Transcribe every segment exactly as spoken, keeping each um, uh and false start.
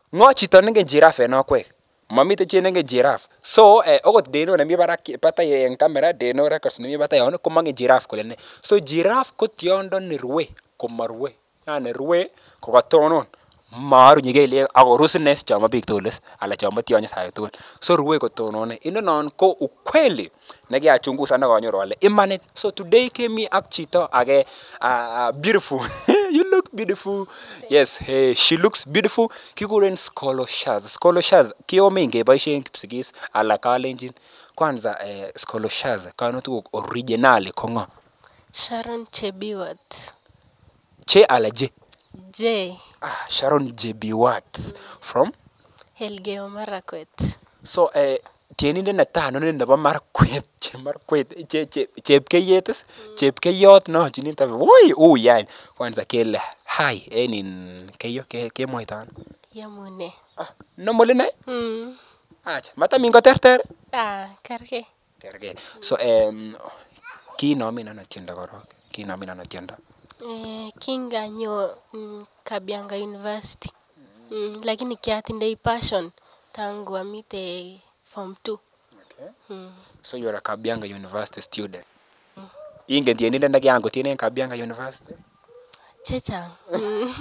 Ngo chito nengen giraffe en okwek. Mamite chi nengen giraffe. So eh, okot deno nemi barak batai en camera, deno records nemi batai yon komangen giraffe kole ne. So giraffe ko tiondo nerue komarue. Yani rue kokatonon. Marunyi kelyek akorus ine chomo biik tugul ala chomo tionyi sage tugul. So rue kotonone. Inonon ko ukweli nekiachungusan akanyoru ale imanit. So today kemi ak chito age uh, beautiful. You look beautiful. Yes, hey, she looks beautiful. Kikuren Scolo Shaz. Scolo Shaz kiome ngeboisien kipsigis ala kalenjin. Kwanza eh, Scolo Shaz kanutuk originali kongo. Sharon Chebiwat. Che ala je? J. Ah, Sharon Chebiwat. Mm. From? Elgeyo Marakwet. So eh tienindet netai noni nebo Marakwet, che Marakwet, che che chepkeyet is, chepkeyot no chinita. Woi, oh yani. Kwanza kele hi enin keiyo ke kemwaita. Yamune. Ah, no moline? Mm. Acha, mata mingo terter. Ah, karge. Kerge. So um kinomin ano tiendo korok. Kinomin ano tiendo. Eh, kinganyo mm, Kabianga University. Mm, lakini kiatindoi passion tangu amite form two. Okay. Mm. So you're a Kabianga University student. Mm. Ingen tienindet nekiango tienen Kabianga University? Chechang. Mm.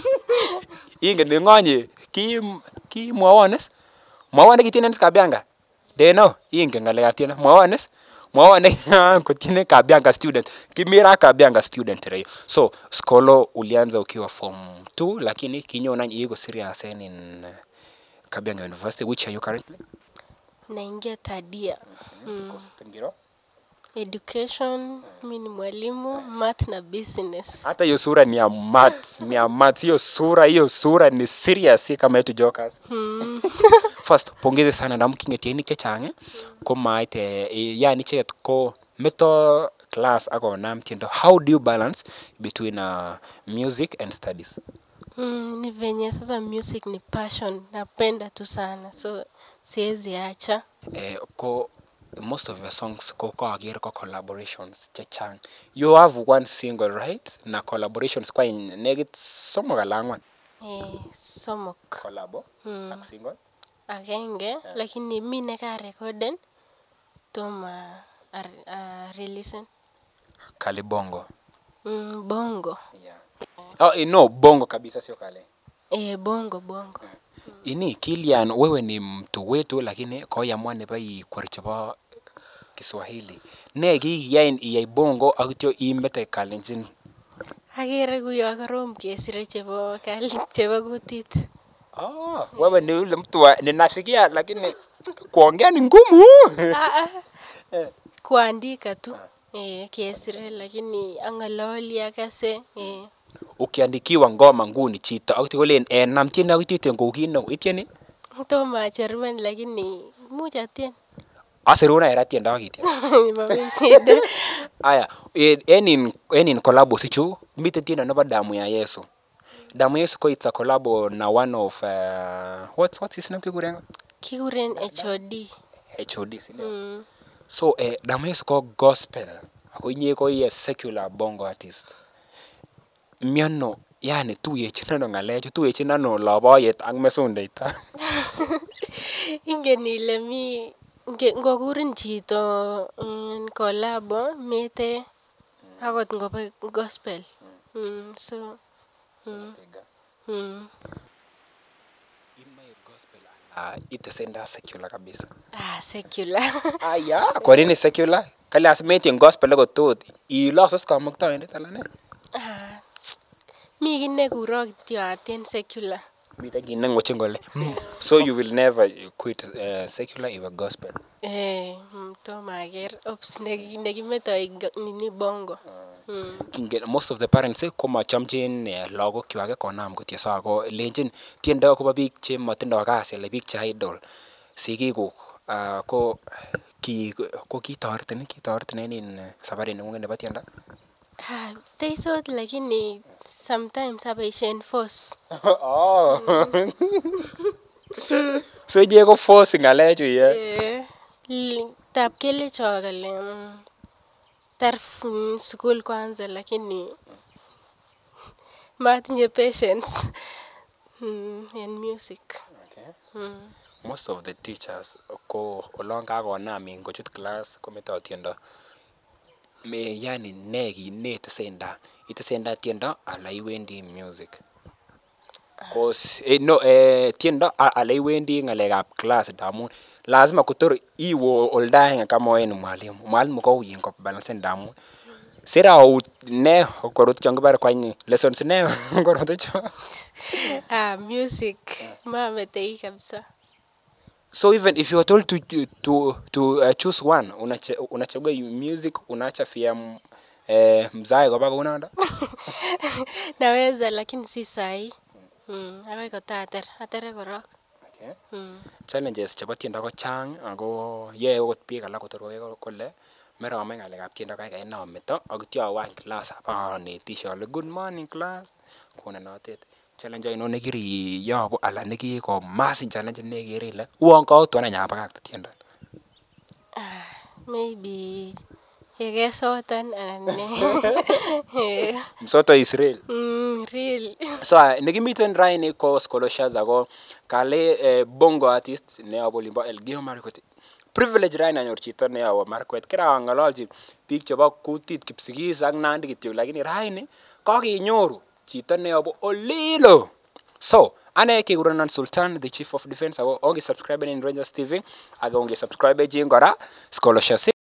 Ingen nganye ki ki mwawones. Mwawane kitinen Kabianga. Deno, ingen ngalekab tiendo. Mwawones. Mwawane ko tienen Kabianga student. Kimira Kabianga student reyo. So Scolo ulianza ukiwa form two lakini kinyona iko serious in uh, Kabianga University. Which are you currently? Naingia third year. Mm. Course tengiro? Education, mimi ni mwalimu, math na business. Hata hiyo sura ni ya math, ni ya math. Hiyo sura, hiyo sura ni serious, si kama yetu jokers. Hmm. First, pongeze sana na mkingetie chechang ko maite yani chet ko meto class ako nam tiendo. How do you balance between uh, music and studies? Mm, ni venye sasa music ni passion, napenda tu sana. So siwezi acha. Eh, ko most of your songs ko ko agere ko collaborations chechang. You have one single, right? Na collaborations kwa in negit somo galangwan. Eh, somok. Collabo Mm. ak single. Agenge, yeah. Lakini mi neka recorden toma uh, release. Kali Bongo. Mm, Bongo. Yeah. Oh, eh, no, Bongo kabisa sio kale. Eh, Bongo, Bongo. Mm. Ini Kilian, wewe ni mtu wetu lakini kwa yamwa ne bai kwarichaba Kiswahili. Ne kiyain iyai Bongo akityo imete kalenjin. Agere kuyo korom kesire chebo kali chebo kutit. Ah, wewe ni yule mtu ninasikia lakini kuongea ni ngumu. Ah, ah. Kuandika tu. Eh, kesire lakini angaloli akase eh. Ukiandikiwa ngoma nguni chito akityo kolen eh namtieni akityo ngokino itieni? Toma German lakini mucha tien. Asiruna era tiendo akityo. Mabishide. Aya, enin enin collabo sichu mite tiendo nebo damu ya Yesu. Damu ya Yesu ko it's a collabo na one of uh, what what's his name kikuren? Kikuren H O D. H O D sile. Mm. So eh damu ya Yesu ko gospel. Ako inye ko ye secular bongo artist. Miano yani tuyechin ano ngalechu tuyechin ano loboyet ak mesundeita. Ingen ile mi ngokurin chito in collabo mete akot ngobe gospel. Mm, so mm. Mm. Gospel ala itesenda secular kabisa. Ah, secular. Aya, kwa nini secular? Kale asimeti gospel ko tot ilosos kamuktaindet ala ne? Ah. Mi kine kuro kityo aten secular. Mita kine ngochin kole. So you will never quit uh, secular if a gospel. Eh, to mager ops nekimeto nini Bongo. Kingen most of the parents koma chamchin lagok kwake konam kotieso ako lenjin tiendo kobo biik che matindo kasi le biik che idol. Sigikuk uh, ko ki ko kitoreten kitoreten en safari nengung nebo tiendo. Ah, teisot lakini sometimes aboisien force. Oh. So je ko force ngalechu ye. Eh, tap kele chokale. Tar school kwanza lakini matinye patience mm, in music. Okay. Mm. Most of the teachers ko olon kakonam in kochut class kometo tiendo. Me yani ne kinetesenda. Itesenda tiendo ala iwendi music. Cause eh, no eh, tiendo ala iwendi ngalekab class ndamun lazima kotor iwe oldo aenge kama en mwalimu. Mwalimu ko uyin ko balance ndamun sira out ne korot chon kibare kwany lessons ne korot cho. Ah, music. Mametei kabisa. So even if you are told to to to uh, choose one, unachagua music, unaacha filamu eh, mzae kwa baka unaenda? Naweza lakini si sahi. Mm, akoi kotater, atere korok. Okay. Mm. Challenges chebo tiendo ko chang ako yae okot biik alak kotor kole merome ngalekab tiendo kaikai nameto akityo awany class abanetishe ale good morning class kona notet. Challenge ainon nekiriyobu ala nekikomasin challenge nekere ile uon kaotu ana nyabakakte tiendo? Ah, maybe yekesotan anan ne. Msoto is real. Mm, real. So uh, nekimiten raini ko Scolo Shaz A ko kale eh, bongo artist neyobu olimbo Elgeyo Marakwet. Privilege raini anyor chito neyobu Marakwet. Kirang'ololchi biik chebo kutit Kipsigis ak Nandi kityo lakini raini kakenyoru chito neyobu olilo. So ane kekurenon Sultan, the chief of defense, ako onge subscribe in Rangers T V, ako onge subscribe jing kora Scolo Shaz A.